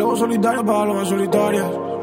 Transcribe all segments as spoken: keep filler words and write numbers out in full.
llevo solitario para las solitarias.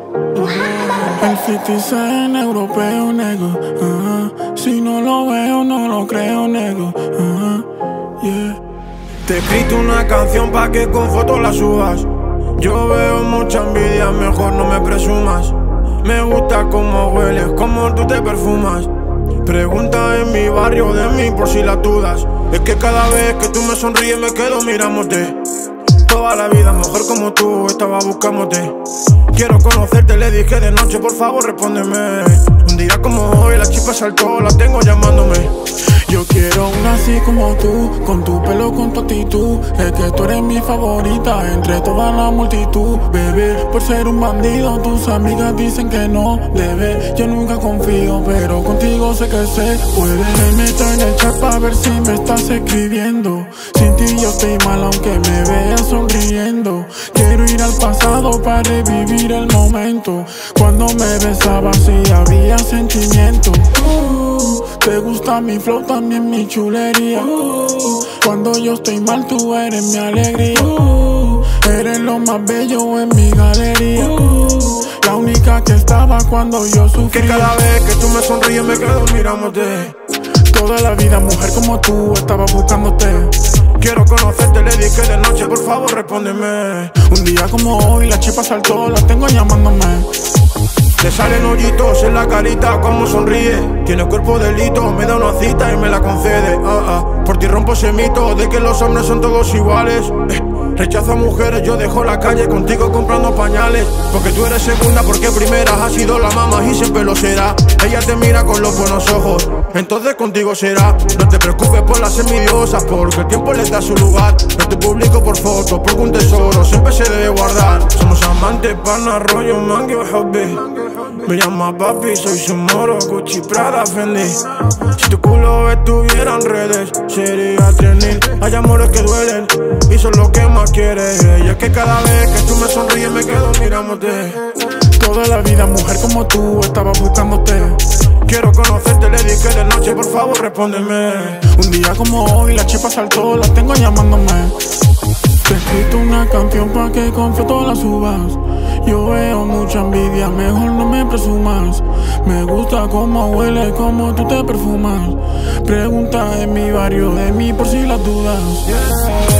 El citizen europeo, nego. Uh-huh. Si no lo veo, no lo creo, nego. Uh-huh. Yeah. Te he escrito una canción pa' que con fotos la subas. Yo veo mucha envidia, mejor no me presumas. Me gusta cómo hueles, cómo tú te perfumas. Pregunta en mi barrio de mí por si la dudas. Es que cada vez que tú me sonríes me quedo mirándote. Toda la vida mujer como tú estaba buscándote. Quiero conocerte, le dije de noche, por favor respóndeme. Un día como hoy la chispa saltó, la tengo llamándome. Yo quiero una así como tú, con tu pelo, con tu actitud. Es que tú eres mi favorita entre toda la multitud. Bebé, por ser un bandido, tus amigas dicen que no debe. Yo nunca confío, pero contigo sé que se puede. Me meto en el chat pa' ver si me estás escribiendo. Sin ti yo estoy mal aunque me veas sonriendo. Quiero ir al pasado para revivir el momento. Cuando me besabas y había sentimiento. uh, Te gusta mi flow, también mi chulería. uh, Cuando yo estoy mal tú eres mi alegría. uh, Eres lo más bello en mi galería. uh, La única que estaba cuando yo sufría. Que cada vez que tú me sonríes me quedo mirándote. Toda la vida mujer como tú estaba buscándote. Quiero conocerte, le dije de noche, por favor respóndeme. Un día como hoy la chispa saltó, la tengo llamándome. Le salen hoyitos en la carita, como sonríe. Tiene cuerpo de delito, me da una cita y me la concede. ah, ah. Por ti rompo ese mito de que los hombres son todos iguales. eh. Rechazo a mujeres, yo dejo la calle contigo comprando pañales. Porque tú eres segunda, porque primera has sido la mamá y siempre lo será. Ella te mira con los buenos ojos, entonces contigo será. No te preocupes por las envidiosas, porque el tiempo les da su lugar. No te publico por fotos, porque un tesoro siempre se debe guardar. Somos amantes, pana, rollo, mangue o hobby. Me llama papi, soy su moro, Gucci, Prada, Fendi. Si tu culo estuviera en redes, sería trending. Hay amores que duelen y son lo que más quieres. Y es que cada vez que tú me sonríes me quedo mirándote. Toda la vida mujer como tú estaba buscándote. Quiero conocerte, le dije de noche, por favor respóndeme. Un día como hoy la chispa saltó, la tengo llamándome. Te he escrito una canción pa' que con fotos la subas. Yo veo mucha envidia, mejor no me presumas. Me gusta cómo huele, cómo tú te perfumas. Pregunta en mi barrio de mí por si las dudas. Yeah.